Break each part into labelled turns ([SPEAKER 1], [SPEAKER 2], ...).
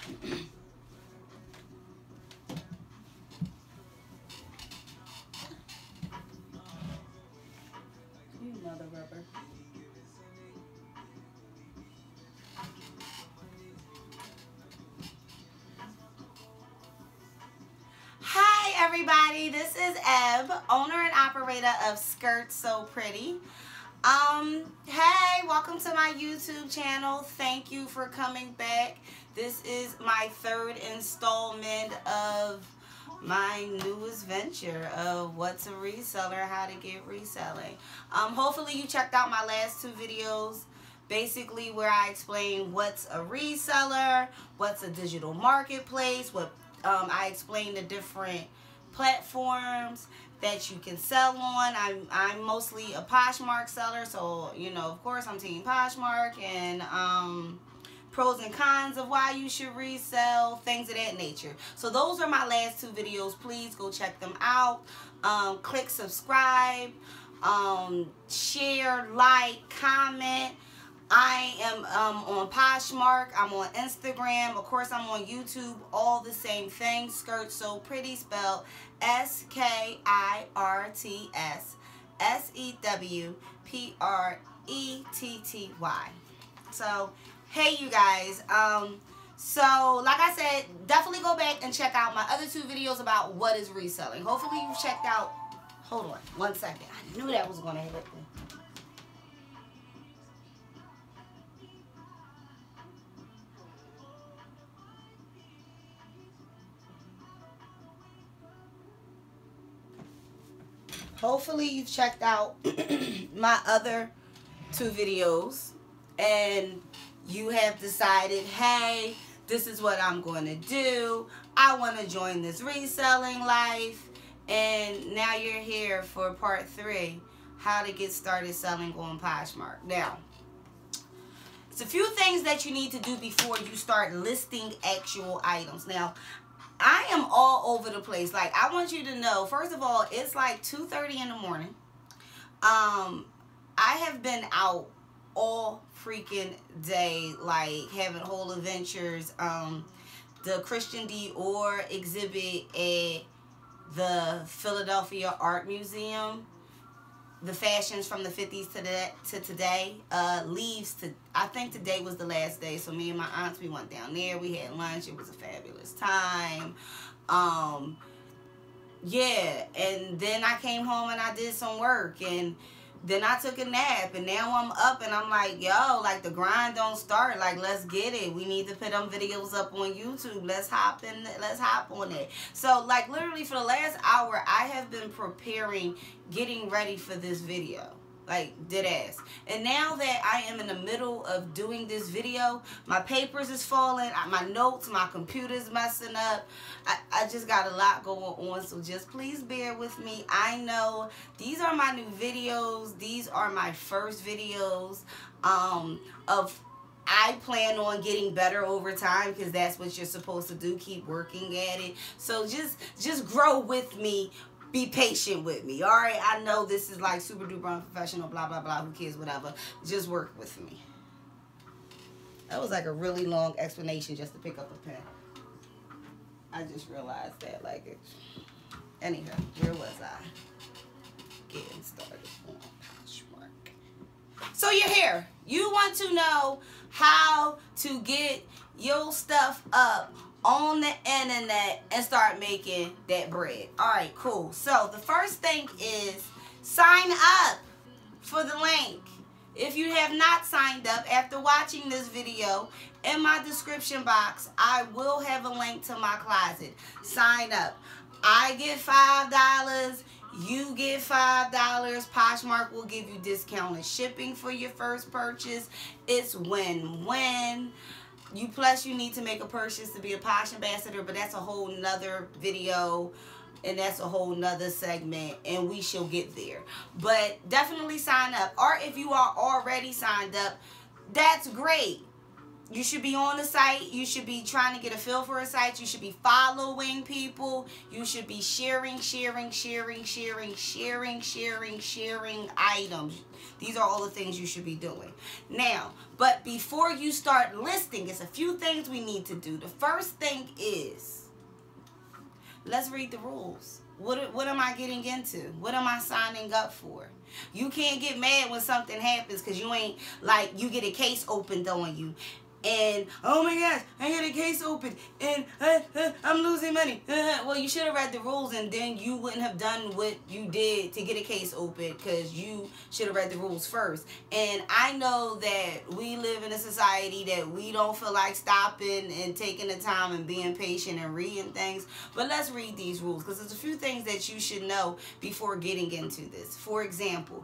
[SPEAKER 1] You mother rubber. Hi everybody, this is Eb, owner and operator of SkirtsSewPretty. Hey, welcome to my YouTube channel. Thank you for coming back. This is my third installment of my newest venture of what's a reseller, how to get reselling. Hopefully you checked out my last two videos, basically where I explain what's a reseller, what's a digital marketplace, what I explain the different platforms that you can sell on. I'm mostly a Poshmark seller, so you know, of course I'm team Poshmark, and pros and cons of why you should resell, things of that nature. So those are my last two videos. Please go check them out. Click subscribe, share, like, comment. I am on Poshmark, I'm on Instagram, of course I'm on YouTube, all the same thing. SkirtsSewPretty, spelled SkirtsSewPretty. So hey you guys, so like I said, definitely go back and check out my other two videos about what is reselling. Hopefully you've checked out. Hold on one second, I knew that was gonna hit me. Hopefully you've checked out my other two videos and you have decided, hey, this is what I'm going to do. I want to join this reselling life. And now you're here for part 3, how to get started selling on Poshmark. Now, it's a few things that you need to do before you start listing actual items. Now, I am all over the place. Like, I want you to know, first of all, it's like 2:30 in the morning. I have been out all freaking day, like having whole adventures. The Christian Dior exhibit at the Philadelphia Art Museum, the fashions from the 50s to today, leaves to, I think today was the last day, so me and my aunts, we went down there, we had lunch, it was a fabulous time. Yeah, and then I came home and I did some work, and then I took a nap, and now I'm up and I'm like, yo, like the grind don't start, like let's get it. We need to put them videos up on YouTube. Let's hop on it. So like literally for the last hour, I have been preparing, getting ready for this video. Like dead ass. And now that I am in the middle of doing this video, my papers is falling, my notes, my computer's messing up. I just got a lot going on, so just please bear with me. I know these are my new videos. These are my first videos of I plan on getting better over time, because that's what you're supposed to do, keep working at it. So just grow with me. Be patient with me, all right? I know this is like super duper unprofessional, blah, blah, blah, who cares, whatever. Just work with me. That was like a really long explanation just to pick up a pen. I just realized that, like, it. Anyhow, where was I? Getting started on Poshmark. So you're here. You want to know how to get your stuff up on the internet and start making that bread. All right, cool. So the first thing is sign up for the link. If you have not signed up, after watching this video, in my description box, I will have a link to my closet. Sign up. I get $5. You get $5. Poshmark will give you discounted shipping for your first purchase. It's win-win. Plus you need to make a purchase to be a Posh ambassador, but that's a whole nother video and that's a whole nother segment, and we shall get there. But definitely sign up. Or if you are already signed up, that's great. You should be on the site. You should be trying to get a feel for a site. You should be following people. You should be sharing items. These are all the things you should be doing. Now, but before you start listing, it's a few things we need to do. The first thing is, let's read the rules. What am I getting into? What am I signing up for? You can't get mad when something happens because you ain't, like, you get a case opened on you. And, oh my gosh, I got a case open and I'm losing money. Well, you should have read the rules, and then you wouldn't have done what you did to get a case open, because you should have read the rules first. And I know that we live in a society that we don't feel like stopping and taking the time and being patient and reading things. But let's read these rules, because there's a few things that you should know before getting into this. For example,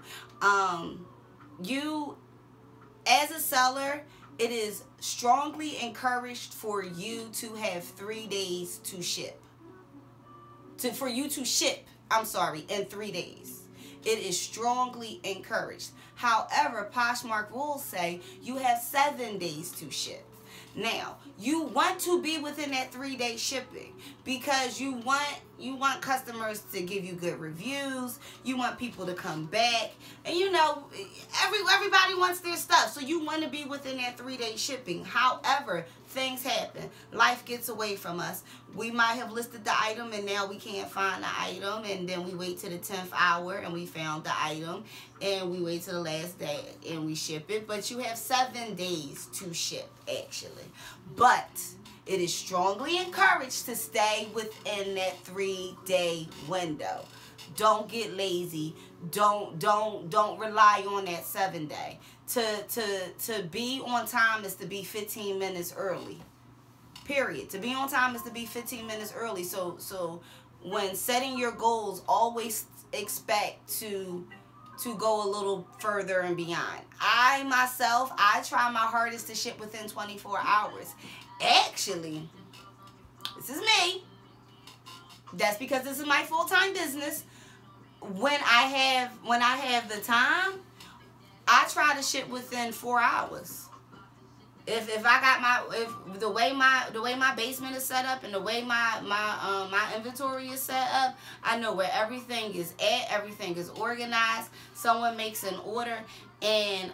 [SPEAKER 1] you, as a seller, it is strongly encouraged for you to have 3 days to ship. For you to ship, in 3 days. It is strongly encouraged. However, Poshmark rules say you have 7 days to ship. Now, you want to be within that 3-day shipping, because you want customers to give you good reviews. You want people to come back, and you know, everybody wants their stuff, so you want to be within that 3-day shipping. However, things happen. Life gets away from us. We might have listed the item and now we can't find the item, and then we wait to the 10th hour and we found the item, and we wait to the last day and we ship it. But you have 7 days to ship, actually. But it is strongly encouraged to stay within that 3-day window. Don't get lazy. Don't rely on that 7-day. To be on time is to be 15 minutes early. Period. To be on time is to be 15 minutes early. So when setting your goals, always expect to go a little further and beyond. I try my hardest to ship within 24 hours. Actually, this is me. That's because this is my full-time business. When I have the time, I try to ship within 4 hours. If I got the way my basement is set up and the way my inventory is set up, I know where everything is at. Everything is organized. Someone makes an order, and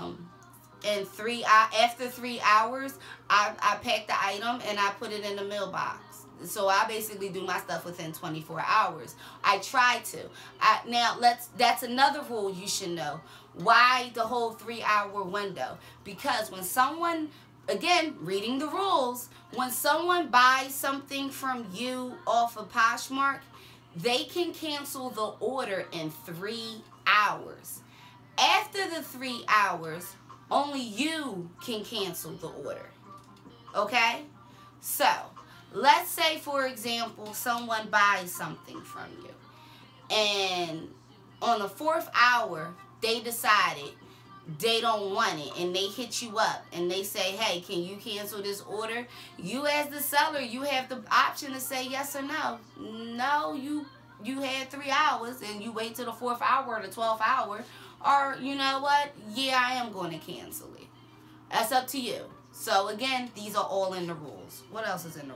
[SPEAKER 1] after 3 hours, I pack the item and I put it in the mailbox. So I basically do my stuff within 24 hours. I try to. That's another rule you should know. Why the whole 3-hour window? Because when someone, again, reading the rules, when someone buys something from you off of Poshmark, they can cancel the order in 3 hours. After the 3 hours, only you can cancel the order. Okay? So, let's say, for example, someone buys something from you, and on the 4th hour, they decided they don't want it, and they hit you up and they say, hey, can you cancel this order? You, as the seller, you have the option to say yes or no. No, you had 3 hours, and you wait till the 4th hour or the 12th hour, or you know what, yeah, I am going to cancel it. That's up to you. So again, these are all in the rules. What else is in the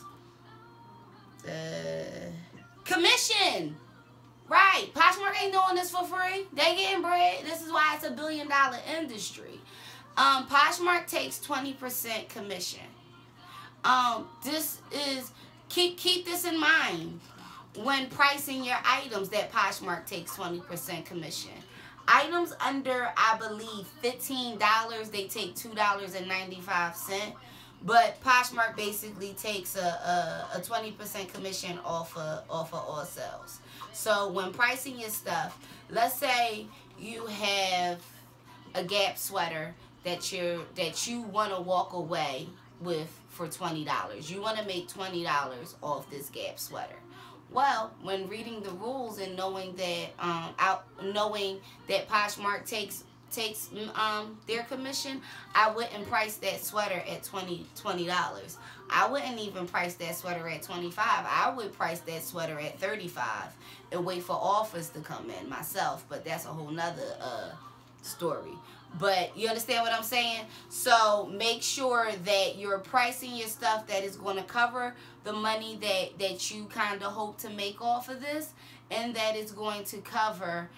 [SPEAKER 1] rules? Commission. Right. Poshmark ain't doing this for free. They getting bread. This is why it's a $1 billion industry. Poshmark takes 20% commission. This is, keep this in mind when pricing your items, that Poshmark takes 20% commission. Items under, I believe, $15, they take $2.95. But Poshmark basically takes a 20% commission off of all sales. So when pricing your stuff, let's say you have a Gap sweater that you want to walk away with for $20. You want to make $20 off this Gap sweater. Well, when reading the rules and knowing that Poshmark takes their commission, I wouldn't price that sweater at $20. I wouldn't even price that sweater at $25. I would price that sweater at $35 and wait for offers to come in myself. But that's a whole nother story. But you understand what I'm saying? So make sure that you're pricing your stuff that is going to cover the money that you kind of hope to make off of this, and that is going to cover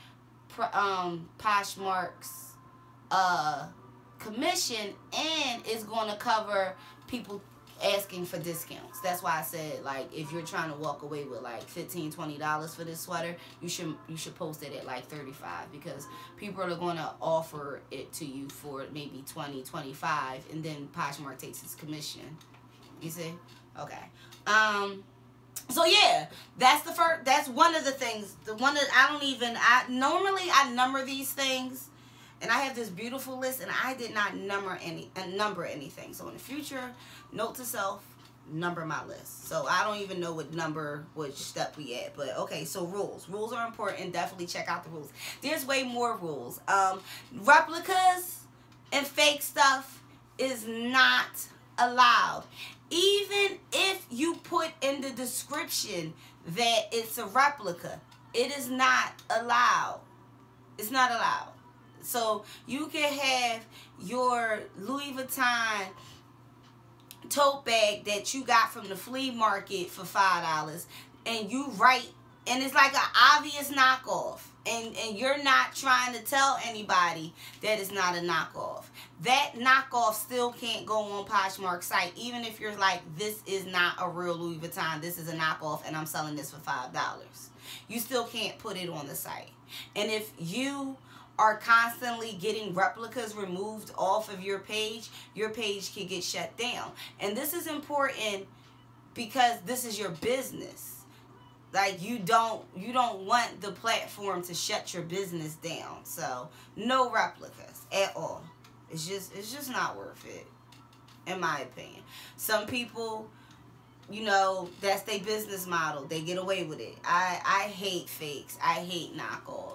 [SPEAKER 1] Poshmark's commission, and it's going to cover people asking for discounts. That's why I said, like, if you're trying to walk away with like $15-$20 for this sweater, you should post it at like $35, because people are going to offer it to you for maybe $20-$25, and then Poshmark takes its commission. You see? Okay. So yeah, that's the first. That's one of the things. The one that normally I number these things. And I have this beautiful list, and I did not number anything. So in the future, note to self, number my list. So I don't even know which step we at. But okay, so rules. Rules are important. Definitely check out the rules. There's way more rules. Replicas and fake stuff is not allowed. Even if you put in the description that it's a replica, it is not allowed. It's not allowed. So you can have your Louis Vuitton tote bag that you got from the flea market for $5, and you write, and it's like an obvious knockoff, and you're not trying to tell anybody that it's not a knockoff. That knockoff still can't go on Poshmark site, even if you're like, this is not a real Louis Vuitton, this is a knockoff, and I'm selling this for $5. You still can't put it on the site. And if you are constantly getting replicas removed off of your page can get shut down. And this is important because this is your business. Like, you don't want the platform to shut your business down. So no replicas at all. It's just not worth it, in my opinion. Some people, you know, that's their business model. They get away with it. I hate fakes. I hate knockoff.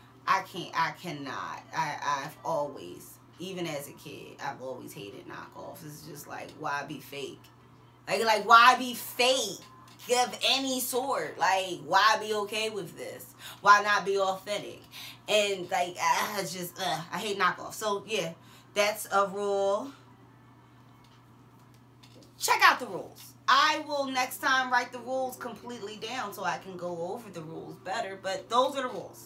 [SPEAKER 1] I cannot. I've always, even as a kid, I've always hated knockoffs. It's just like, why be fake? Like why be fake of any sort? Like, why be okay with this? Why not be authentic? And like, I hate knockoffs. So yeah, that's a rule. Check out the rules. I will next time write the rules completely down so I can go over the rules better, but those are the rules.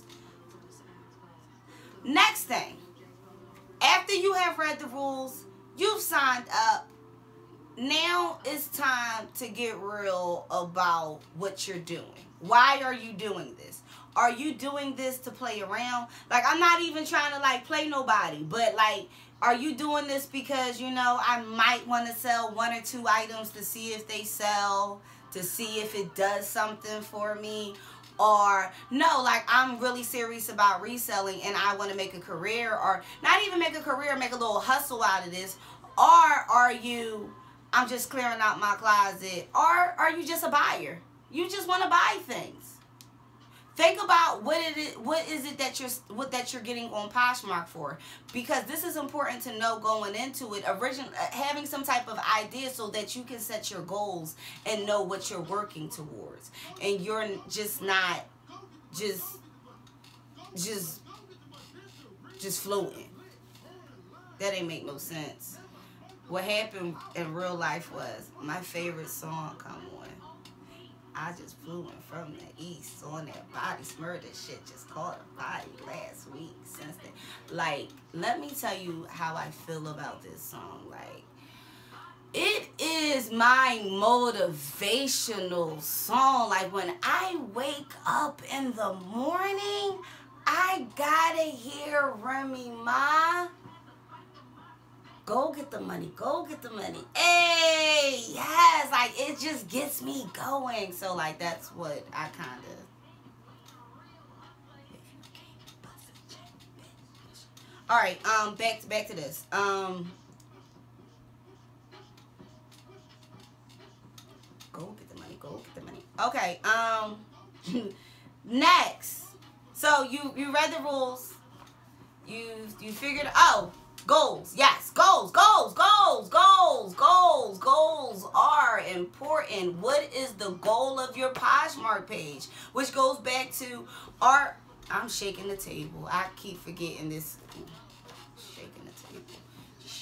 [SPEAKER 1] Next thing, after you have read the rules, you've signed up, now it's time to get real about what you're doing. Why are you doing this? Are you doing this to play around? Like, I'm not even trying to like play nobody, but like, are you doing this because, you know, I might want to sell 1 or 2 items to see if they sell, to see if it does something for me? Or no, like, I'm really serious about reselling and I want to make a career, or not even make a career, make a little hustle out of this? Or are you, I'm just clearing out my closet? Or are you just a buyer? You just want to buy things. Think about what is it that you're getting on Poshmark for, because this is important to know going into it. Having some type of idea so that you can set your goals and know what you're working towards, and you're just not just floating. That ain't make no sense. What happened in real life was my favorite song come on. I just flew in from the east on that body. Smurder shit just caught a body last week. Since then, like, let me tell you how I feel about this song. Like, it is my motivational song. Like, when I wake up in the morning, I gotta hear Remy Ma. Go get the money. Go get the money. Hey, yes. Like, it just gets me going. So, like, that's what I kind of... All right, back to this. Go get the money. Go get the money. Okay, next. So, you read the rules. You figured... Oh... Goals, yes, goals are important. What is the goal of your Poshmark page? Which goes back to I'm shaking the table. I keep forgetting this. Shake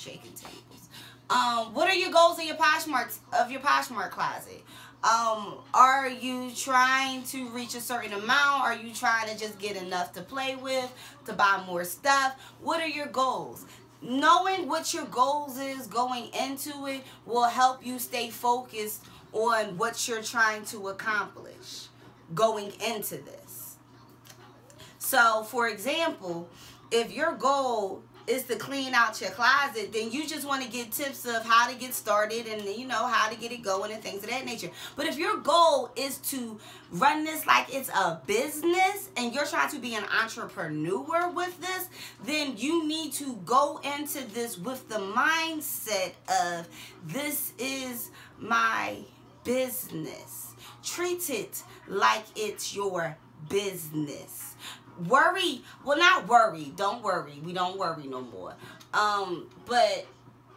[SPEAKER 1] shaking tables. What are your goals of your Poshmark closet? Are you trying to reach a certain amount? Are you trying to just get enough to play with, to buy more stuff? What are your goals? Knowing what your goals is going into it will help you stay focused on what you're trying to accomplish going into this. So, for example, if your goal is to clean out your closet, then you just want to get tips of how to get started and, you know, how to get it going and things of that nature. But if your goal is to run this like it's a business and you're trying to be an entrepreneur with this, then you need to go into this with the mindset of, this is my business. Treat it like it's your business. Worry, well, not worry, don't worry, we don't worry no more, but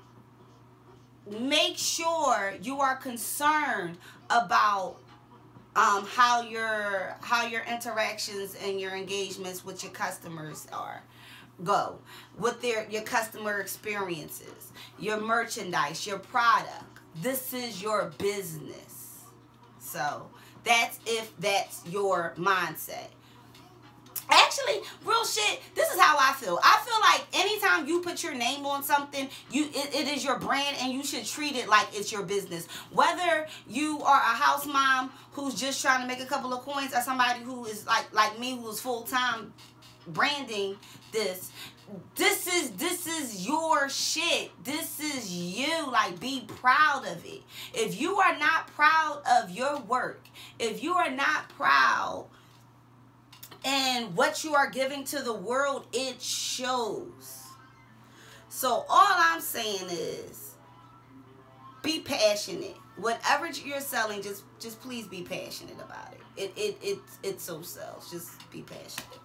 [SPEAKER 1] make sure you are concerned about how your interactions and your engagements with your customers go, with your customer experiences, your merchandise, your product. This is your business. So that's if that's your mindset. Actually, real shit, this is how I feel. I feel like anytime you put your name on something, it is your brand, and you should treat it like it's your business. Whether you are a house mom who's just trying to make a couple of coins, or somebody who is like me, who's full-time branding this. This is your shit. This is you. Like, be proud of it. If you are not proud of your work, if you are not proud and what you are giving to the world, it shows. So all I'm saying is, be passionate. Whatever you're selling, just please be passionate about it. It so sells. Just be passionate.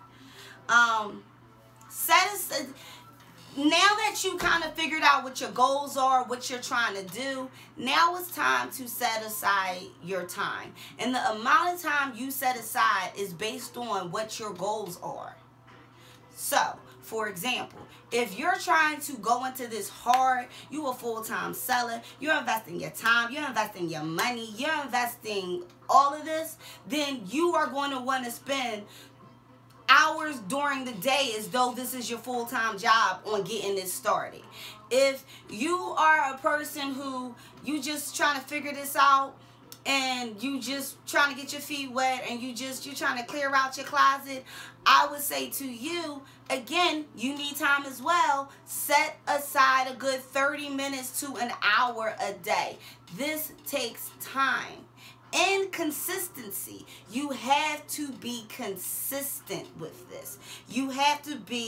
[SPEAKER 1] Now that you kind of figured out what your goals are, what you're trying to do, now it's time to set aside your time. And the amount of time you set aside is based on what your goals are. So, for example, if you're trying to go into this hard, you a full-time seller, you're investing your time, you're investing your money, you're investing all of this, then you are going to want to spend hours during the day as though this is your full-time job on getting this started. If you are a person who you just trying to figure this out and you just trying to get your feet wet and you're trying to clear out your closet, I would say to you, again, you need time as well. Set aside a good 30 minutes to an hour a day. This takes time and consistency. You have to be consistent with this. You have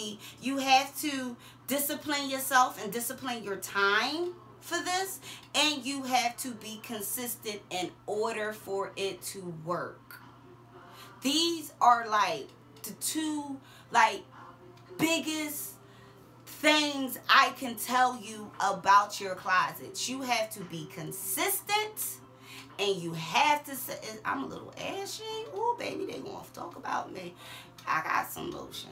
[SPEAKER 1] to discipline yourself and discipline your time for this, and you have to be consistent in order for it to work. These are like the two biggest things I can tell you about your closets. You have to be consistent, and you have to say, I'm a little ashy. Ooh, baby, they gonna talk about me. I got some lotion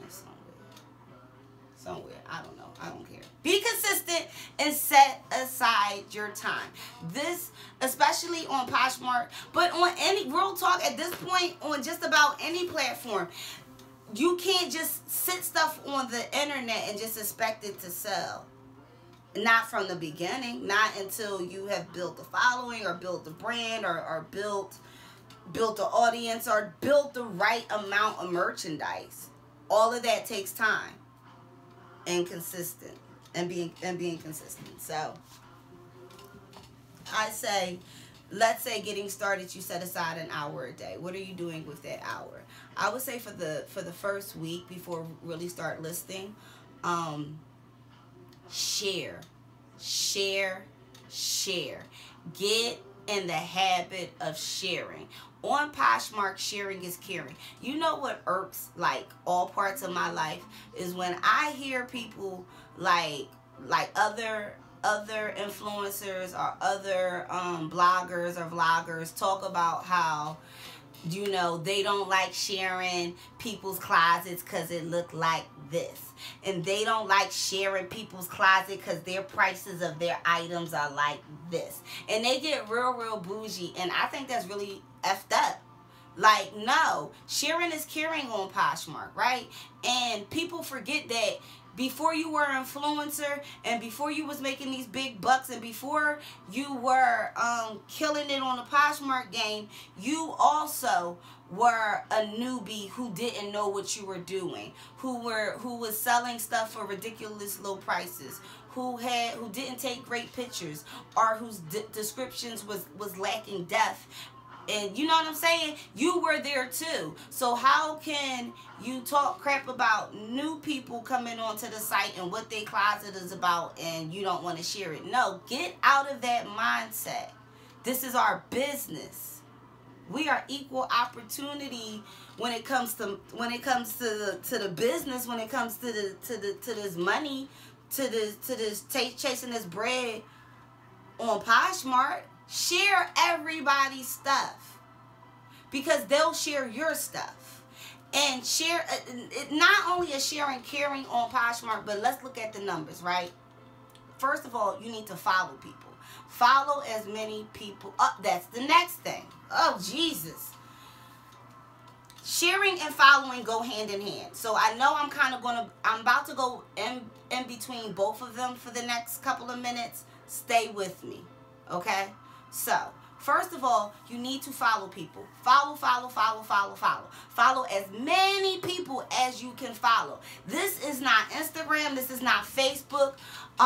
[SPEAKER 1] somewhere. I don't know. I don't care. Be consistent and set aside your time. This, especially on Poshmark, but on any, real talk, at this point, on just about any platform, you can't just sit stuff on the internet and just expect it to sell. Not from the beginning, not until you have built a following or built a brand or built the audience or built the right amount of merchandise. All of that takes time and consistent and being consistent. So I say, let's say getting started, you set aside an hour a day. What are you doing with that hour? I would say for the first week before really start listing, share. Get in the habit of sharing. On Poshmark, sharing is caring. You know what irks like all parts of my life is when I hear people like other influencers or other bloggers or vloggers talk about how You know, they don't like sharing people's closets because it looked like this. And they don't like sharing people's closet because their prices of their items are like this. And they get real bougie. And I think that's really effed up. Like, no. Sharing is caring on Poshmark, right? And people forget that before you were an influencer and before you was making these big bucks and before you were killing it on the Poshmark game, you also were a newbie who didn't know what you were doing, who was selling stuff for ridiculous low prices, who didn't take great pictures, or whose descriptions was lacking depth. And you know what I'm saying? You were there too. So how can you talk crap about new people coming onto the site and what their closet is about and you don't want to share it? No, get out of that mindset. This is our business. We are equal opportunity when it comes to the business, when it comes to this money, to this chasing this bread on Poshmark. Share everybody's stuff because they'll share your stuff. And share, not only is sharing caring on Poshmark, but let's look at the numbers, right? First of all, you need to follow people. Follow as many people. That's the next thing. Oh, Jesus. Sharing and following go hand in hand. So I know I'm about to go in between both of them for the next couple of minutes. Stay with me, okay? So, first of all, you need to follow people. Follow as many people as you can follow. This is not Instagram. This is not Facebook.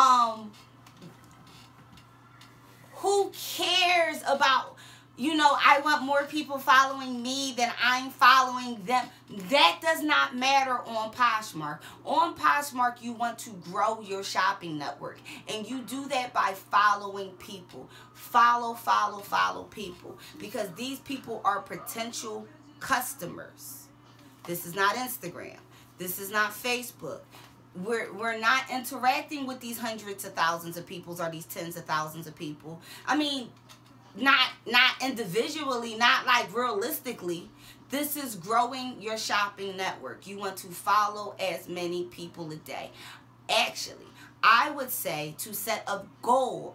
[SPEAKER 1] Who cares about, you know, I want more people following me than I'm following them. That does not matter on Poshmark. On Poshmark, you want to grow your shopping network. And you do that by following people. Follow people. Because these people are potential customers. This is not Instagram. This is not Facebook. We're not interacting with these hundreds of thousands of people or these tens of thousands of people. I mean, not individually, not like realistically. This is growing your shopping network. You want to follow as many people a day. Actually, I would say to set a goal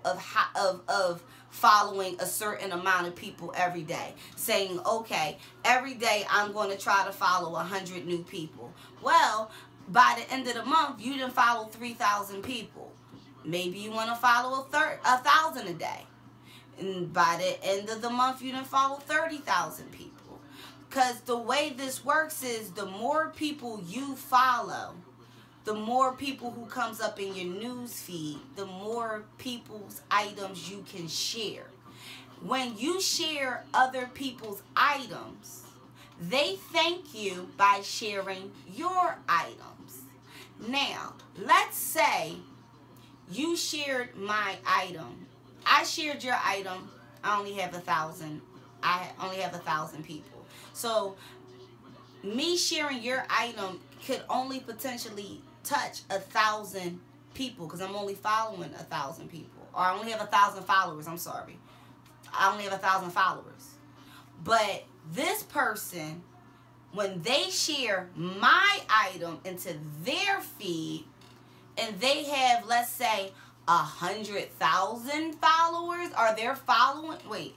[SPEAKER 1] of following a certain amount of people every day. Saying, okay, every day I'm going to try to follow 100 new people. Well, by the end of the month, you didn't follow 3,000 people. Maybe you want to follow 1,000 a day. And by the end of the month, you didn't follow 30,000 people. Because the way this works is the more people you follow, the more people who comes up in your news feed, the more people's items you can share. When you share other people's items, they thank you by sharing your items. Now, let's say you shared my item. I shared your item. I only have 1,000. I only have 1,000 people. So, me sharing your item could only potentially touch 1,000 people because I'm only following 1,000 people. Or I only have 1,000 followers. I'm sorry. I only have 1,000 followers. But this person, when they share my item into their feed and they have, let's say, 100,000 followers, or they're following,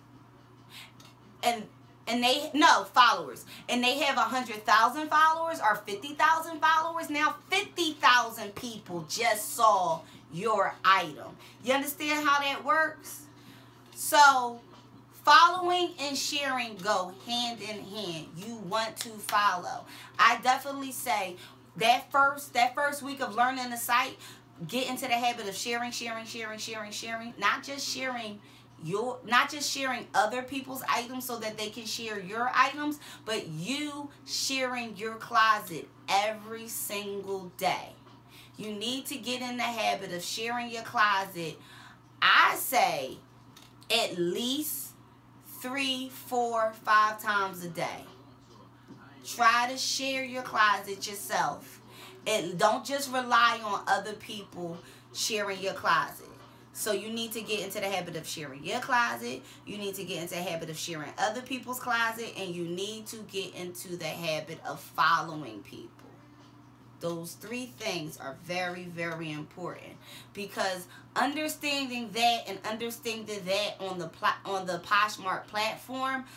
[SPEAKER 1] followers, and they have 100,000 followers or 50,000 followers. Now 50,000 people just saw your item. You understand how that works? So following and sharing go hand in hand. You want to follow. I definitely say that first week of learning the site, get into the habit of sharing. Not just sharing other people's items so that they can share your items, but you sharing your closet every single day. You need to get in the habit of sharing your closet. I say at least 3, 4, 5 times a day. Try to share your closet yourself. And don't just rely on other people sharing your closet. So you need to get into the habit of sharing your closet. You need to get into the habit of sharing other people's closet. And you need to get into the habit of following people. Those three things are very, very important, because understanding that and understanding that on the Poshmark platform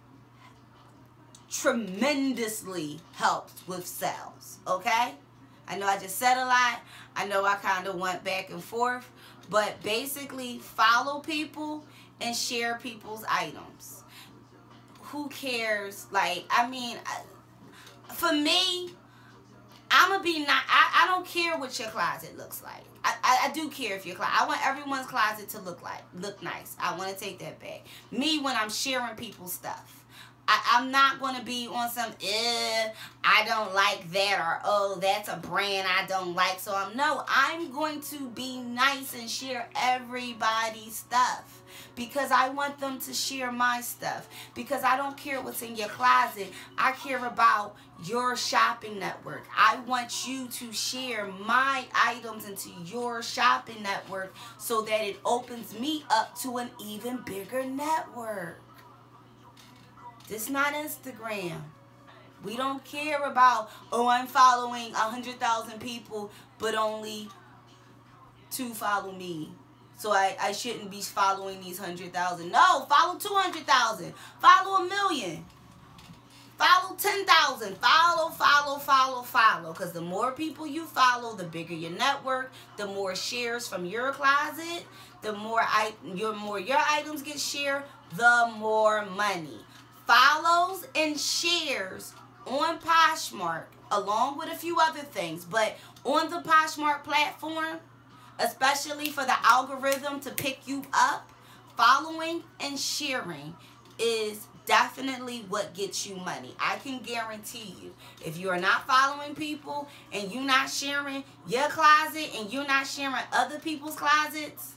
[SPEAKER 1] tremendously helps with sales. Okay? I know I just said a lot. I know I kind of went back and forth. But basically, follow people and share people's items. Who cares? Like, I mean, for me, I'm going to be not, I don't care what your closet looks like. I do care if your closet, I want everyone's closet to look nice. I want to take that back. Me, when I'm sharing people's stuff, I'm not going to be on some, I don't like that, or, oh, that's a brand I don't like. So I'm going to be nice and share everybody's stuff, because I want them to share my stuff. Because I don't care what's in your closet. I care about your shopping network. I want you to share my items into your shopping network so that it opens me up to an even bigger network. This is not Instagram. We don't care about, oh, I'm following 100,000 people, but only 2 follow me. So I shouldn't be following these 100,000. No, follow 200,000. Follow 1 million. Follow 10,000. Follow. Because the more people you follow, the bigger your network, the more shares from your closet, the more your items get shared, the more money. Follows and shares on Poshmark, along with a few other things, but on the Poshmark platform, especially for the algorithm to pick you up, following and sharing is definitely what gets you money. I can guarantee you, if you are not following people and you're not sharing your closet and you're not sharing other people's closets,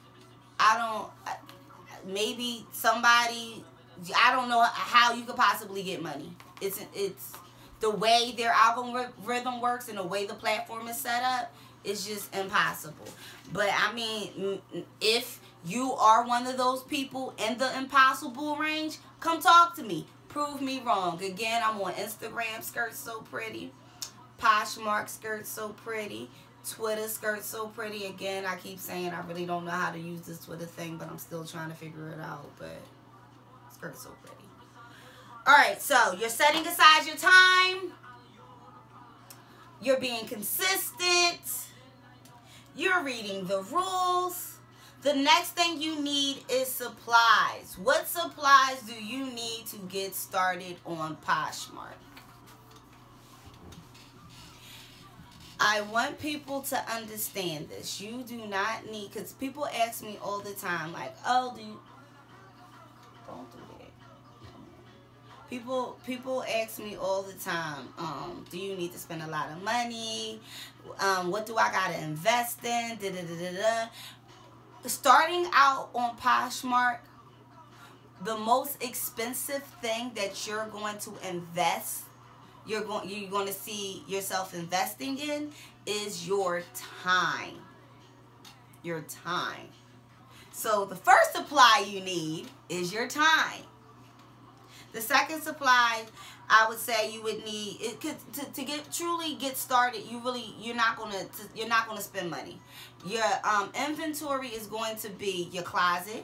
[SPEAKER 1] maybe somebody, I don't know how you could possibly get money. It's the way their algorithm works and the way the platform is set up, it's just impossible. But I mean, if you are one of those people in the impossible range, come talk to me. Prove me wrong. Again, I'm on Instagram, SkirtsSewPretty, Poshmark, SkirtsSewPretty, Twitter, SkirtsSewPretty. Again, I keep saying I really don't know how to use this Twitter thing, but I'm still trying to figure it out. But SkirtsSewPretty. Alright, so you're setting aside your time. You're being consistent. You're reading the rules. The next thing you need is supplies. What supplies do you need to get started on Poshmark? I want people to understand this. You do not need, because people ask me all the time, like, oh, don't do that. People ask me all the time, do you need to spend a lot of money? What do I gotta invest in? Starting out on Poshmark, the most expensive thing that you're going to invest, you're going to see yourself investing in, is your time. Your time. So the first supply you need is your time. The second supply, I would say you would need to truly get started. You're not gonna spend money. Your inventory is going to be your closet.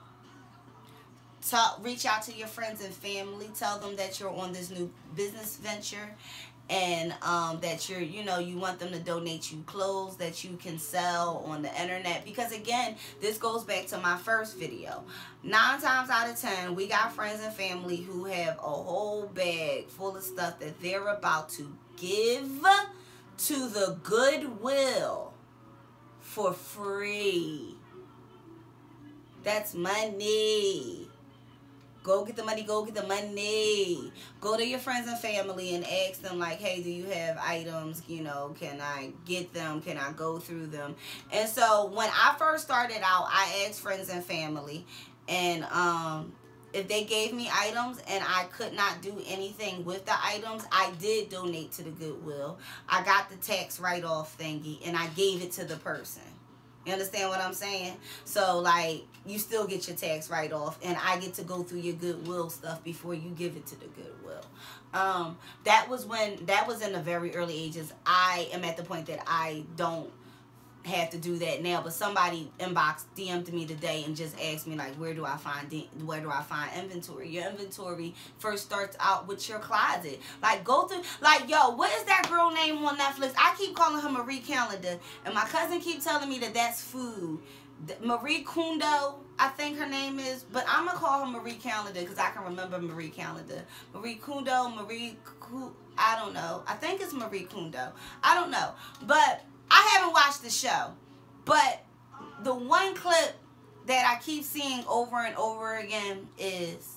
[SPEAKER 1] Reach out to your friends and family. Tell them that you're on this new business venture, and that you want them to donate you clothes that you can sell on the internet. Because again, this goes back to my first video. 9 times out of 10, we got friends and family who have a whole bag full of stuff that they're about to give to the Goodwill for free. That's money. Go get the money, go get the money. Go to your friends and family and ask them, like, hey, do you have items? Can I get them? Can I go through them? And so when I first started out, I asked friends and family, and if they gave me items and I could not do anything with the items, I did donate to the Goodwill. I got the tax write-off thingy and I gave it to the person. You understand what I'm saying? So, like, you still get your tax write-off, and I get to go through your Goodwill stuff before you give it to the Goodwill. That was in the very early ages. I am at the point that I don't have to do that now, but somebody DM'd me today and just asked me, like, where do I find inventory? Your inventory first starts out with your closet. Like, go through, like, yo, what is that girl name on Netflix? I keep calling her Marie Calendar, and my cousin keep telling me that that's food. Marie Kondo, I think her name is, but I'm gonna call her Marie Calendar because I can remember Marie Calendar. Marie Kondo, I don't know. I think it's Marie Kondo. I don't know, but I haven't watched the show, but the one clip that I keep seeing over and over again is,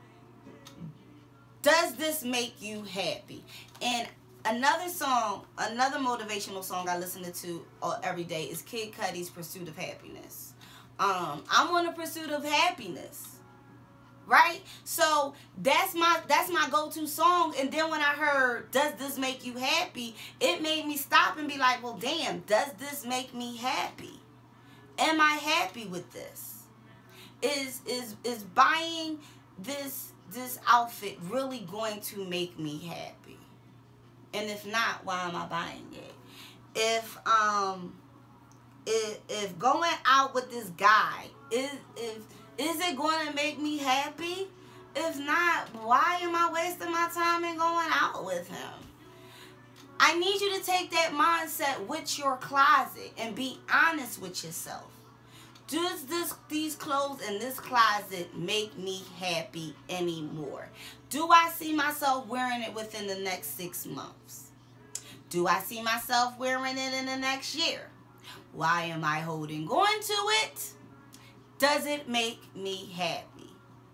[SPEAKER 1] does this make you happy? And another song, another motivational song I listen to every day is Kid Cudi's Pursuit of Happiness. I'm on a pursuit of happiness. Right? So that's my go-to song. And then when I heard, does this make you happy? It made me stop and be like, well, damn, does this make me happy? Am I happy with this? Is buying this outfit really going to make me happy? And if not, why am I buying it? If going out with this guy is it going to make me happy? If not, why am I wasting my time and going out with him? I need you to take that mindset with your closet and be honest with yourself. Does these clothes in this closet make me happy anymore? Do I see myself wearing it within the next 6 months? Do I see myself wearing it in the next year? Why am I holding on to it? Does it make me happy?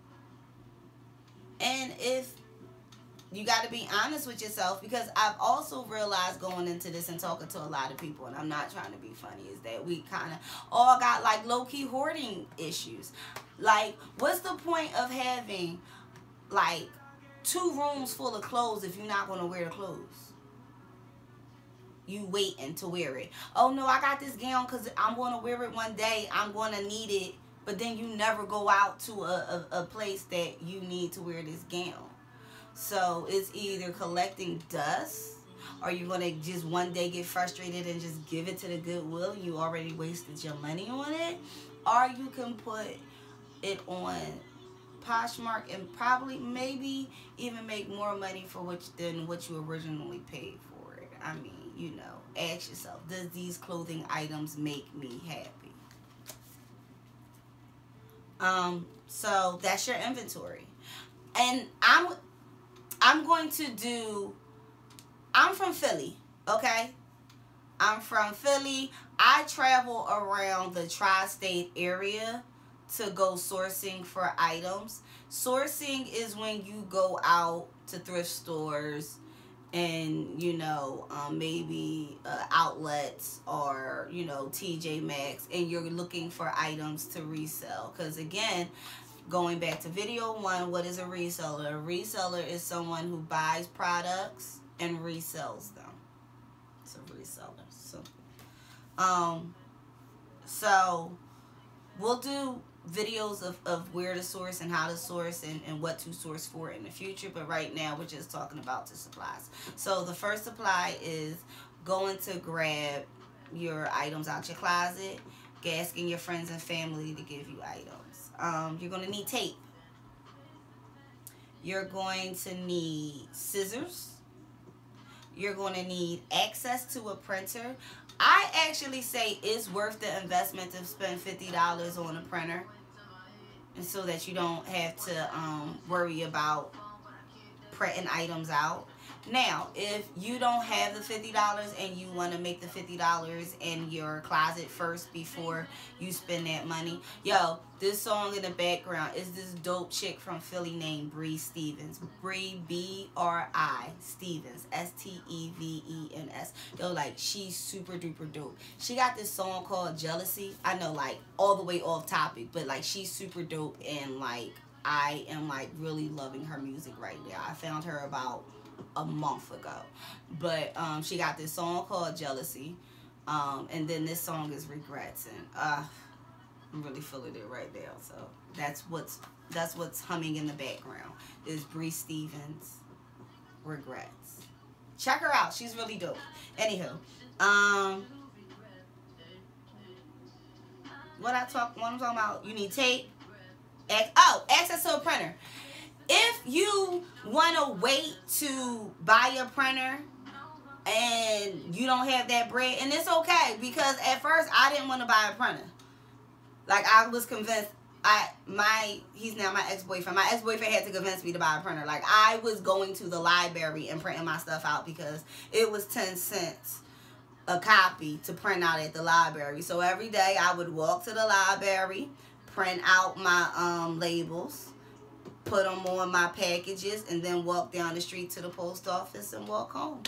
[SPEAKER 1] And if you got to be honest with yourself, because I've also realized going into this and talking to a lot of people, and I'm not trying to be funny, is that we kind of all got like low-key hoarding issues. Like, what's the point of having like 2 rooms full of clothes if you're not going to wear the clothes? You waiting to wear it. Oh no, I got this gown because I'm going to wear it one day. I'm going to need it. But then you never go out to a place that you need to wear this gown. So it's either collecting dust, or you're going to just one day get frustrated and just give it to the Goodwill. You already wasted your money on it. Or you can put it on Poshmark and probably maybe even make more money than what you originally paid for it. I mean, you know, ask yourself, does these clothing items make me happy? So that's your inventory. And I'm going to do, I'm from Philly, okay? I'm from Philly. I travel around the tri-state area to go sourcing for items. Sourcing is when you go out to thrift stores and, you know, maybe outlets or, you know, TJ Maxx, and you're looking for items to resell. Because, again, going back to video 1, what is a reseller? A reseller is someone who buys products and resells them. It's a reseller. So we'll do videos of where to source and how to source and what to source for in the future, but right now we're just talking about the supplies. So the first supply is going to grab your items out your closet, asking your friends and family to give you items. You're going to need tape. You're going to need scissors. You're going to need access to a printer. I actually say it's worth the investment to spend $50 on a printer, and so that you don't have to worry about printing items out. Now, if you don't have the $50 and you want to make the $50 in your closet first before you spend that money, yo, this song in the background is this dope chick from Philly named Bree Stevens. Bree, B-R-I, Stevens, S-T-E-V-E-N-S. Yo, like, she's super duper dope. She got this song called Jealousy. I know, like, all the way off topic, but, like, she's super dope, and, like, I am, like, really loving her music right now. I found her about a month ago, but she got this song called Jealousy. And then this song is Regrets, and I'm really feeling it right now. So that's what's humming in the background is Bree Stevens, Regrets. Check her out. She's really dope. Anywho, what I'm talking about, you need tape. Access to a printer. If you want to wait to buy a printer and you don't have that bread, and it's okay, because at first I didn't want to buy a printer. Like, I was convinced, he's now my ex-boyfriend. My ex-boyfriend had to convince me to buy a printer. Like, I was going to the library and printing my stuff out because it was 10 cents a copy to print out at the library. So every day I would walk to the library, print out my labels, put them on my packages, and then walk down the street to the post office and walk home.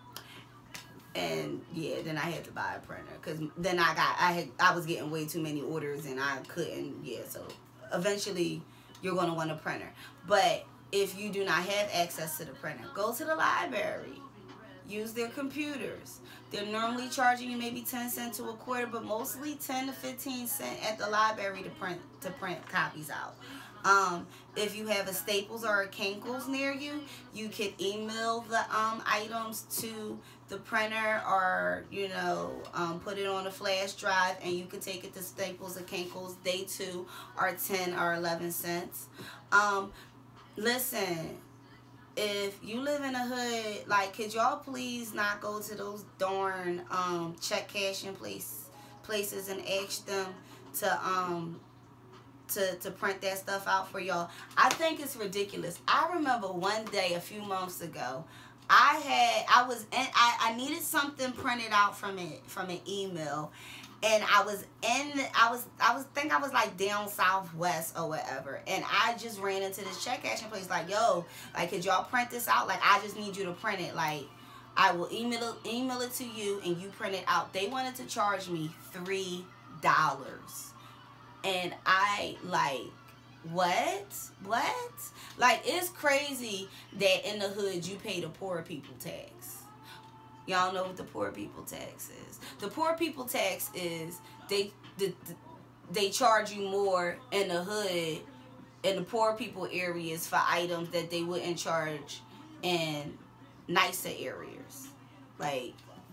[SPEAKER 1] And yeah, then I had to buy a printer because then I was getting way too many orders and I couldn't. Yeah, so eventually you're going to want a printer. But if you do not have access to the printer, go to the library. Use their computers. They're normally charging you maybe 10 cents to a quarter, but mostly 10 to 15 cents at the library to print copies out. If you have a Staples or a Kinko's near you, you could email the items to the printer, or put it on a flash drive, and you could take it to Staples or Kinko's. They too are 10 or 11 cents. Listen, if you live in a hood, like, could y'all please not go to those darn check cashing places and ask them to print that stuff out for y'all? I think it's ridiculous. I remember one day a few months ago, I needed something printed out from an email, and I was like down southwest or whatever, and I just ran into this check cashing place like, yo, like, could y'all print this out? Like, I just need you to print it. Like, I will email it to you and you print it out. They wanted to charge me $3. And I like, what? Like, it's crazy that in the hood you pay the poor people tax. Y'all know what the poor people tax is. The poor people tax is they charge you more in the hood, in the poor people areas, for items that they wouldn't charge in nicer areas. Like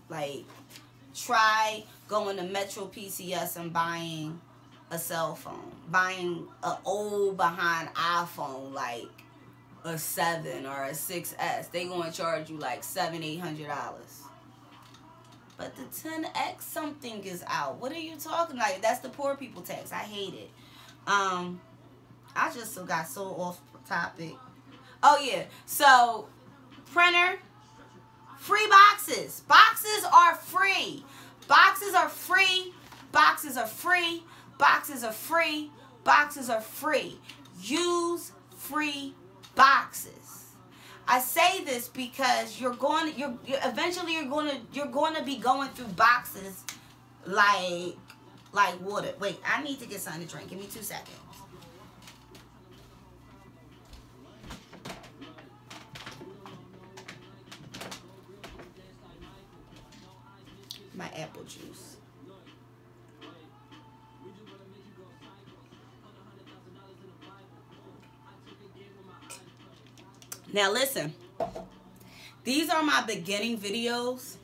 [SPEAKER 1] try going to Metro PCS and buying a cell phone, buying an old behind iPhone, like a 7 or a 6S. They gonna charge you like $700-800. But the 10X something is out. What are you talking about? That's the poor people tax. I hate it. I just got so off topic. Oh yeah, so printer, free boxes. Boxes are free. Boxes are free. Boxes are free. Boxes are free. Boxes are free. Use free boxes. I say this because eventually you're going to be going through boxes like water. Wait, I need to get something to drink. Give me 2 seconds. My apple juice. Now listen, these are my beginning videos,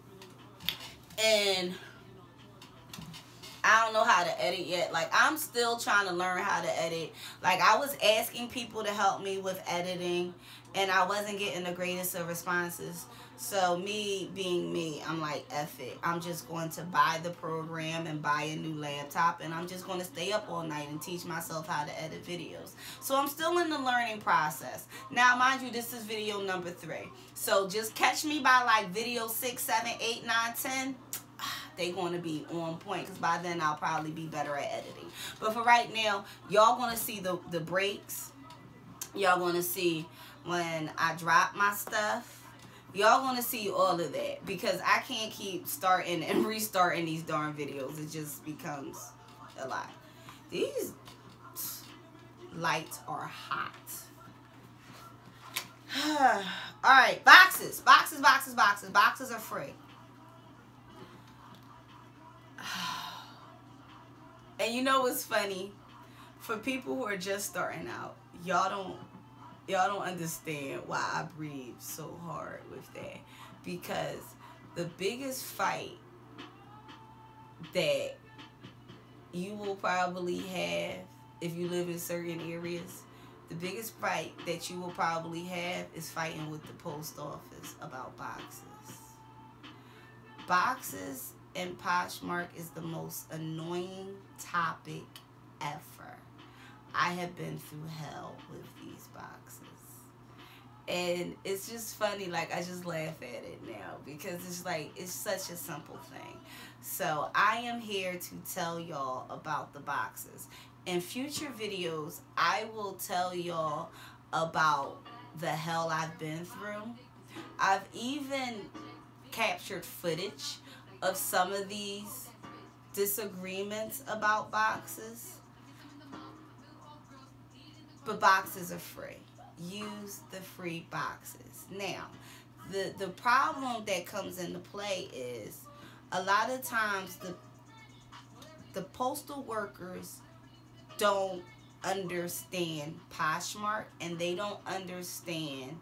[SPEAKER 1] and I don't know how to edit yet. Like, I'm still trying to learn how to edit. Like, I was asking people to help me with editing, and I wasn't getting the greatest of responses. So me being me, I'm like, F it. I'm just going to buy the program and buy a new laptop, and I'm just going to stay up all night and teach myself how to edit videos. So I'm still in the learning process. Now, mind you, this is video number 3. So just catch me by like video 6, 7, 8, 9, 10. They going to be on point, because by then I'll probably be better at editing. But for right now, y'all going to see the breaks. Y'all going to see when I drop my stuff. Y'all going to see all of that, because I can't keep starting and restarting these darn videos. It just becomes a lot. These lights are hot. All right, boxes. Boxes are free. And you know what's funny? For people who are just starting out, y'all don't understand why I breathe so hard with that. Because the biggest fight that you will probably have if you live in certain areas, the biggest fight that you will probably have is fighting with the post office about boxes. Boxes and Poshmark is the most annoying topic ever. I have been through hell with these boxes. And it's just funny, like I just laugh at it now because it's like, it's such a simple thing. So I am here to tell y'all about the boxes. In future videos, I will tell y'all about the hell I've been through. I've even captured footage of some of these disagreements about boxes. But boxes are free. Use the free boxes. Now, the problem that comes into play is a lot of times the postal workers don't understand Poshmark, and they don't understand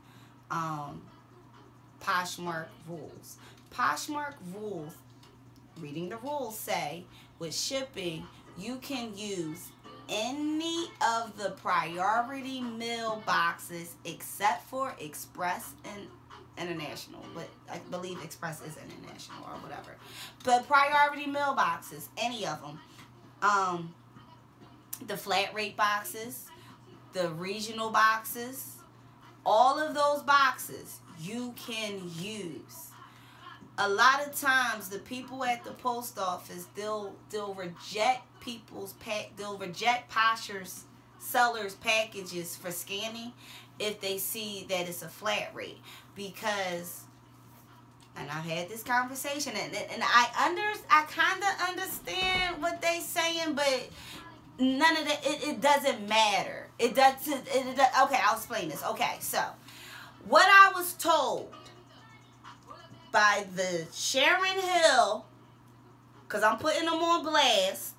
[SPEAKER 1] Poshmark rules. Poshmark rules, reading the rules, say with shipping you can use any of the priority mail boxes except for Express and International, but I believe Express is international or whatever. But priority mail boxes, any of them, the flat rate boxes, the regional boxes, all of those boxes you can use. A lot of times the people at the post office, they'll reject they'll reject Poshmark's sellers packages for scanning if they see that it's a flat rate, because, and I've had this conversation, and I kind of understand what they saying, but none of that, it doesn't matter. It doesn't. Okay, I'll explain this. Okay, so what I was told by the Sharon Hill, because I'm putting them on blast,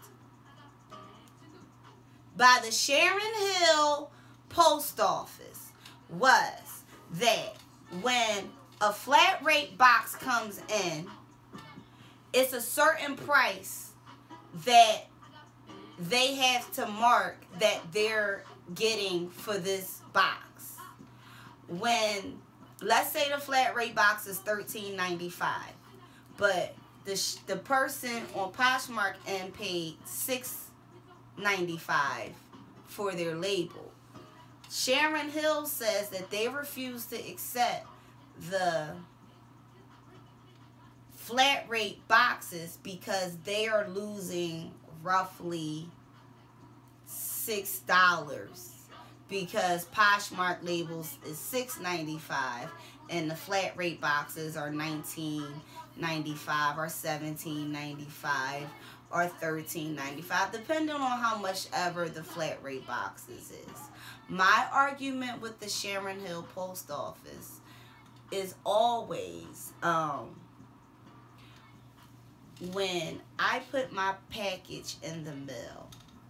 [SPEAKER 1] by the Sharon Hill post office was that when a flat rate box comes in, it's a certain price that they have to mark that they're getting for this box. When, let's say the flat rate box is $13.95, but the person on Poshmark and paid $6.95 for their label. Sharon Hill says that they refuse to accept the flat rate boxes because they are losing roughly $6, because Poshmark labels is $6.95 and the flat rate boxes are $19.95 or $17.95 or $13.95, depending on how much ever the flat rate boxes is. My argument with the Sharon Hill post office is always when I put my package in the mail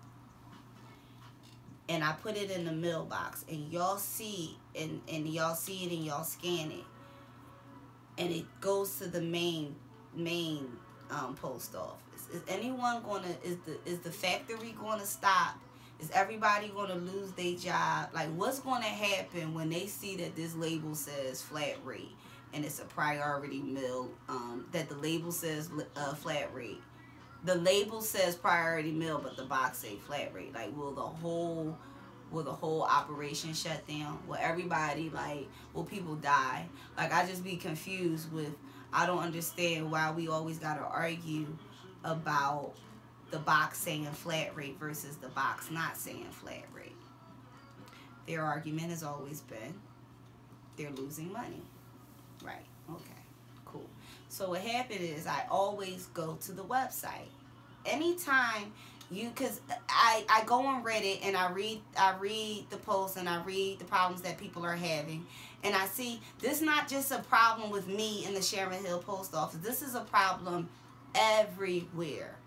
[SPEAKER 1] and I put it in the mailbox and y'all see and y'all see it and y'all scan it and it goes to the main post office. Is anyone gonna, is the factory gonna stop? Is everybody gonna lose their job? Like, what's gonna happen when they see that this label says flat rate and it's a priority mail, that the label says flat rate? The label says priority mail, but the box say flat rate. Like, will the whole operation shut down? Will everybody, like, will people die? Like, I just be confused with, I don't understand why we always gotta argue about the box saying flat rate versus the box not saying flat rate. Their argument has always been they're losing money. Right, okay, cool. So what happened is I always go to the website. Anytime you, because I go on Reddit and I read the posts and I read the problems that people are having, and I see this is not just a problem with me in the Sharon Hill post office. This is a problem everywhere.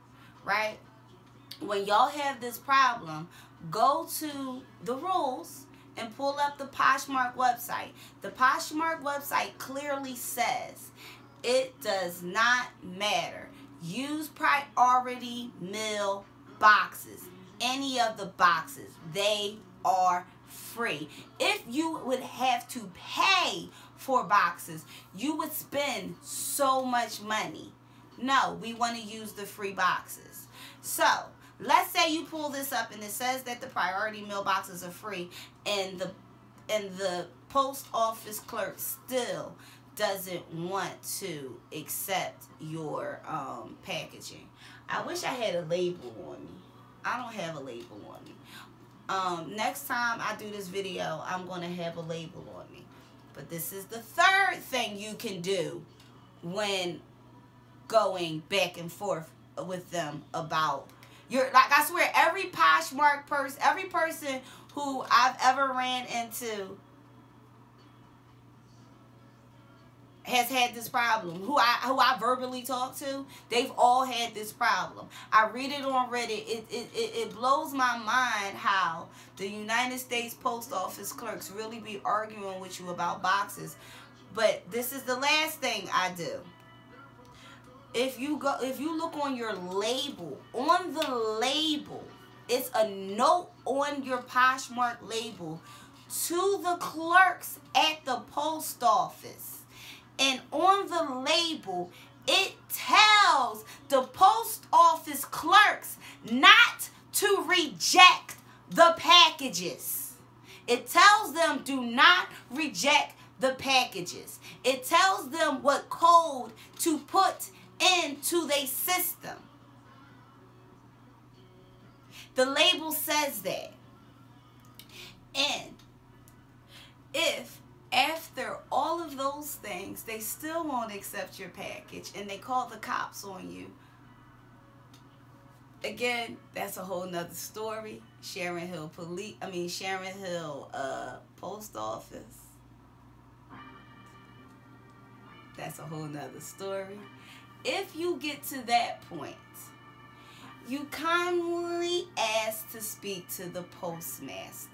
[SPEAKER 1] right? When y'all have this problem, go to the rules and pull up the Poshmark website. The Poshmark website clearly says it does not matter. Use priority mail boxes. Any of the boxes, they are free. If you would have to pay for boxes, you would spend so much money. No, we want to use the free boxes. So let's say you pull this up and it says that the priority mailboxes are free, and the post office clerk still doesn't want to accept your packaging. I wish I had a label on me. I don't have a label on me. Next time I do this video, I'm going to have a label on me. But this is the third thing you can do when going back and forth with them about your, like, I swear, every Poshmark person, every person who I've ever ran into has had this problem. Who I verbally talk to, they've all had this problem. I read it on Reddit. It blows my mind how the United States Post Office clerks really be arguing with you about boxes. But this is the last thing I do. If you look on your label, on the label, it's a note on your Poshmark label to the clerks at the post office. And on the label, it tells the post office clerks not to reject the packages. It tells them do not reject the packages. It tells them what code to put into their system. The label says that. And if after all of those things they still won't accept your package and they call the cops on you, again, that's a whole nother story. Sharon Hill post office, that's a whole nother story. If you get to that point, you kindly ask to speak to the postmaster.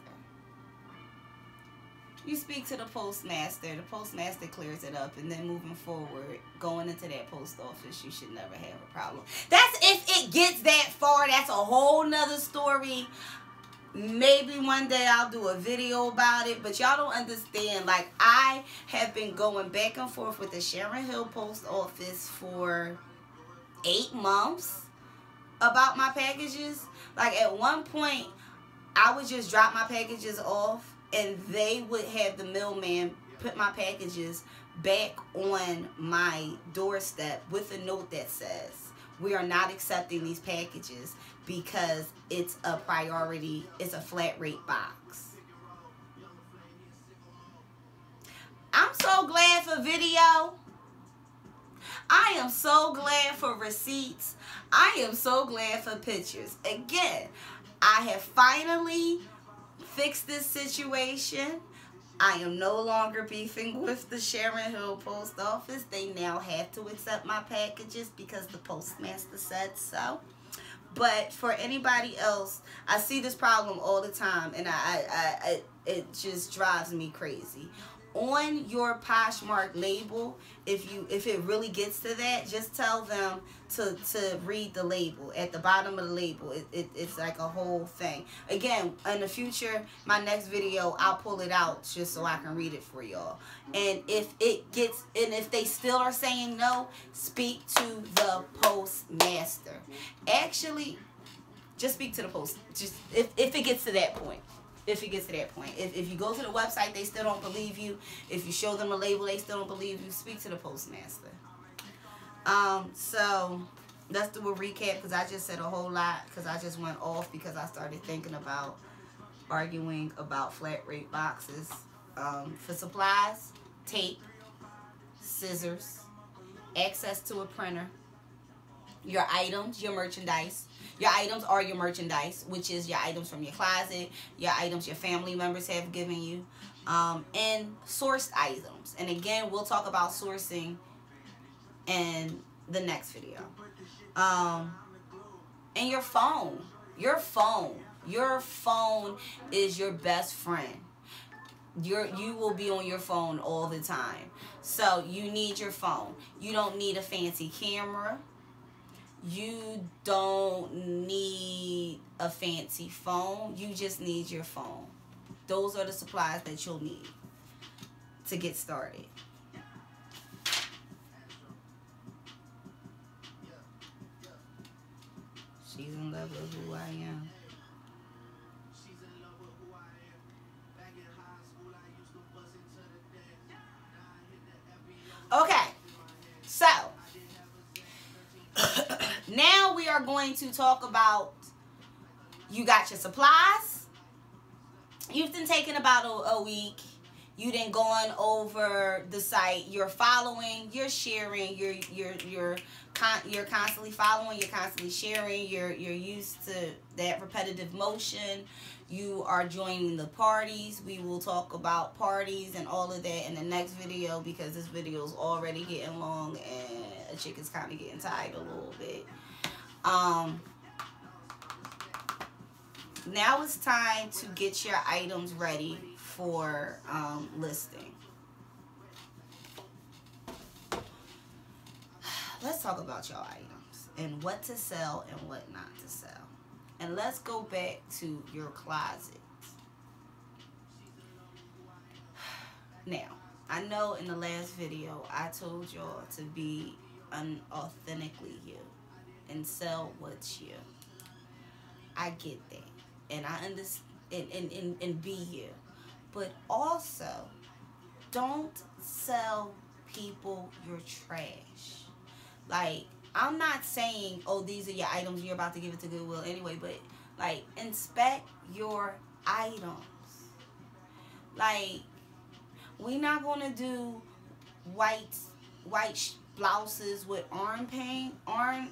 [SPEAKER 1] You speak to the postmaster clears it up, and then moving forward, going into that post office, you should never have a problem. That's if it gets that far. That's a whole nother story. Maybe one day I'll do a video about it, but y'all don't understand. Like, I have been going back and forth with the Sharon Hill post office for 8 months about my packages. Like, at one point, I would just drop my packages off, and they would have the mailman put my packages back on my doorstep with a note that says, we are not accepting these packages because it's a priority, it's a flat rate box. I'm so glad for video. I am so glad for receipts. I am so glad for pictures. Again, I have finally fixed this situation. I am no longer beefing with the Sharon Hill post office. They now have to accept my packages because the postmaster said so. But for anybody else, I see this problem all the time, and it just drives me crazy. On your Poshmark label, if it really gets to that, just tell them to read the label. At the bottom of the label, it's like a whole thing. Again, in the future, my next video, I'll pull it out just so I can read it for y'all. And if they still are saying no, speak to the postmaster. Actually, just speak to the post. Just if it gets to that point. If it gets to that point. If you go to the website, they still don't believe you. If you show them a label, they still don't believe you. Speak to the postmaster. So let's do a recap, because I just said a whole lot, because I just went off because I started thinking about arguing about flat rate boxes. For supplies, tape, scissors, access to a printer, your items, your merchandise. Your items are your merchandise, which is your items from your closet, your items your family members have given you, and sourced items. And again, we'll talk about sourcing in the next video. And your phone. Your phone. Your phone is your best friend. You will be on your phone all the time. So you need your phone. You don't need a fancy camera. You don't need a fancy phone. You just need your phone. Those are the supplies that you'll need to get started. She's in love with who I am. Okay, so now we are going to talk about, you got your supplies. You've been taking about a week. You done gone over the site. You're following. You're sharing. You're constantly following. You're constantly sharing. You're used to that repetitive motion. You are joining the parties. We will talk about parties and all of that in the next video, because this video is already getting long and a chick is kind of getting tired a little bit. Now it's time to get your items ready for listing. Let's talk about your items and what to sell and what not to sell. And let's go back to your closet. Now, I know in the last video I told y'all to be unauthentically you and sell what's you. I get that. And I understand and be you. But also, don't sell people your trash. Like, I'm not saying, oh, these are your items, you're about to give it to Goodwill anyway, but, like, inspect your items. Like, we're not going to do white blouses with arm paint, arm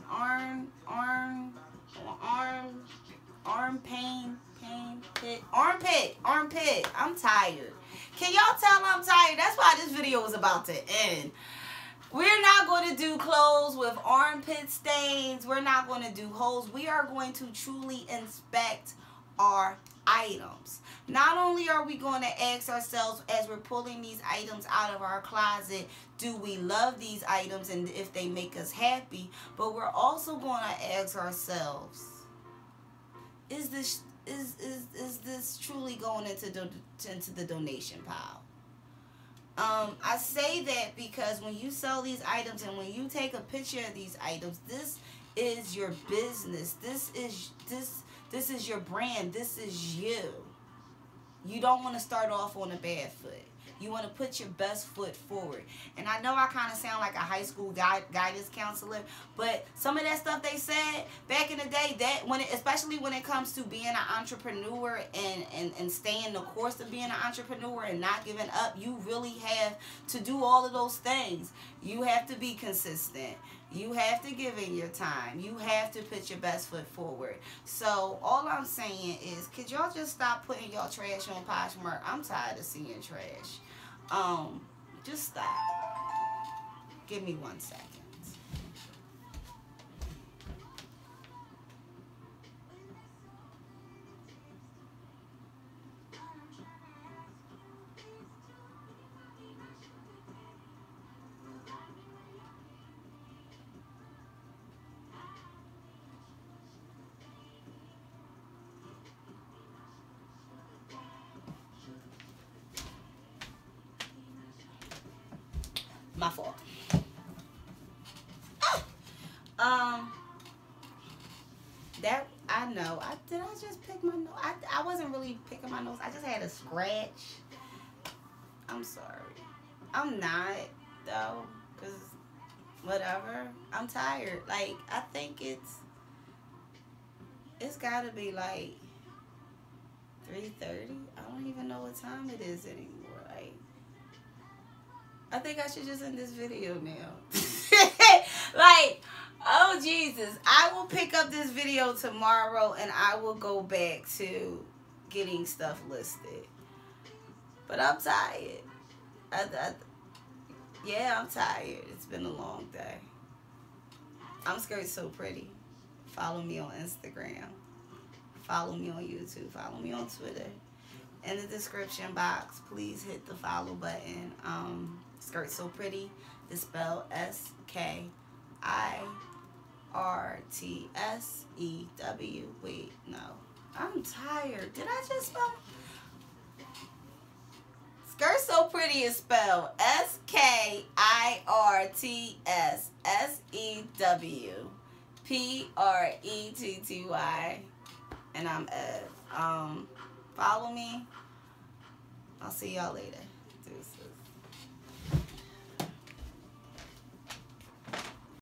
[SPEAKER 1] pain, armpit. I'm tired. Can y'all tell I'm tired? That's why this video was about to end. We're not going to do clothes with armpit stains. We're not going to do holes. We are going to truly inspect our items. Not only are we going to ask ourselves as we're pulling these items out of our closet, do we love these items and if they make us happy, but we're also going to ask ourselves, is this truly going into the donation pile? I say that because when you sell these items and when you take a picture of these items, this is your business. This is your brand. This is you. You don't want to start off on a bad foot. You want to put your best foot forward. And I know I kind of sound like a high school guidance counselor, but some of that stuff they said back in the day, that especially when it comes to being an entrepreneur and staying the course of being an entrepreneur and not giving up, you really have to do all of those things. You have to be consistent. You have to give in your time. You have to put your best foot forward. So all I'm saying is, could y'all just stop putting y'all trash on Poshmark? I'm tired of seeing trash. Just stop. Give me 1 second. My fault. That I know. Did I just pick my nose? I wasn't really picking my nose. I just had a scratch. I'm sorry. I'm not though, cause whatever. I'm tired. Like, I think it's gotta be like 3:30. I don't even know what time it is anymore. Like, I think I should just end this video now. Like, oh Jesus. I will pick up this video tomorrow and I will go back to getting stuff listed. But I'm tired. Yeah, I'm tired. It's been a long day. I'm SkirtsSewPretty. Follow me on Instagram. Follow me on YouTube. Follow me on Twitter. In the description box, please hit the follow button. SkirtsSewPretty is spelled SkirtSew. Wait, no. I'm tired. Did I just spell? SkirtsSewPretty is spelled SkirtsSewPretty. And I'm Ed. Follow me. I'll see y'all later. Deuces.